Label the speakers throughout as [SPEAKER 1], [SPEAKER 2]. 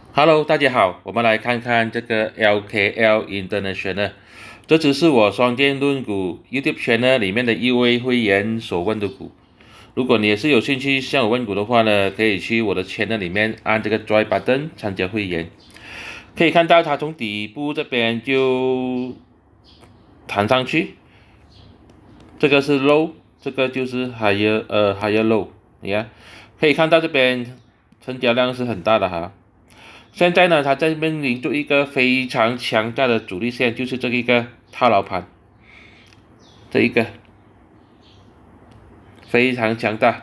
[SPEAKER 1] Hello，大家好，我们来看看这个 LKL International，这只是我双剑论股 YouTube channel 里面的一位会员所问的股。如果你也是有兴趣向我问股的话呢，可以去我的 channel 里面按这个 Join button 参加会员。可以看到它从底部这边就弹上去，这个是 low，这个就是 higher low，你看，可以看到这边成交量是很大的哈。现在呢，它在面临着一个非常强大的阻力线，就是这一个套牢盘，这一个非常强大。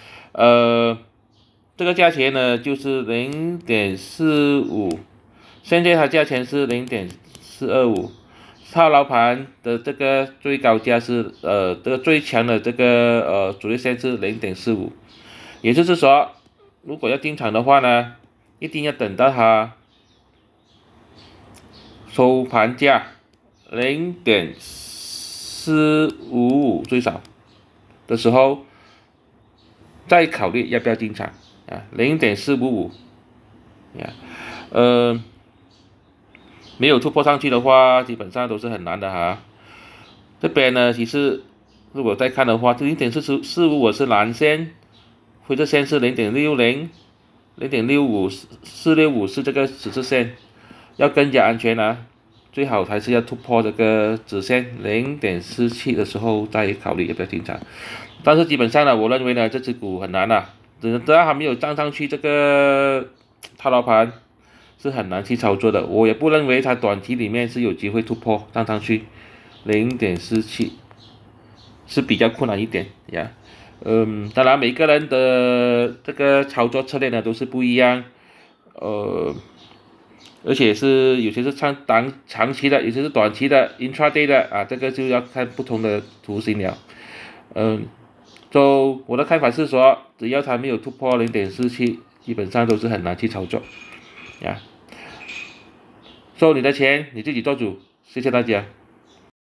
[SPEAKER 1] 这个价钱呢就是0.45，现在它价钱是0.425，套牢盘的这个最高价是这个最强的这个阻力线是0.45，也就是说，如果要进场的话呢，一定要等到它收盘价0.455最少的时候，再考虑要不要进场啊。0.455呀，没有突破上去的话，基本上都是很难的哈。这边呢，其实如果再看的话，这0.455是蓝线，灰色线是0.60， 0.65，465是这个十字线，要更加安全啊，最好还是要突破这个直线0.47的时候再考虑要不要进场。但是基本上呢，我认为呢，这只股很难啊，只要还没有站上去这个套牢盘，是很难去操作的。我也不认为它短期里面是有机会突破站上去0.47，是比较困难一点呀。当然每个人的这个操作策略呢都是不一样，而且是有些是长期的，有些是短期的 intraday 的啊，这个就要看不同的图形了。我的看法是说，只要它没有突破0.47，基本上都是很难去操作呀。你的钱你自己做主，谢谢大家。